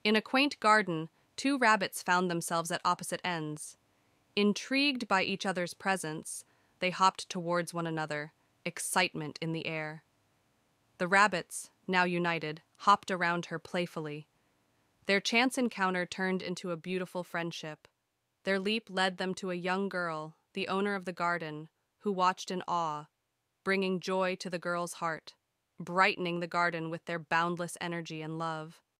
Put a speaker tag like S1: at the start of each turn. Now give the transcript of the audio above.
S1: In a quaint garden, two rabbits found themselves at opposite ends. Intrigued by each other's presence, they hopped towards one another, excitement in the air. The rabbits, now united, hopped around her playfully. Their chance encounter turned into a beautiful friendship. Their leap led them to a young girl, the owner of the garden, who watched in awe, bringing joy to the girl's heart, brightening the garden with their boundless energy and love.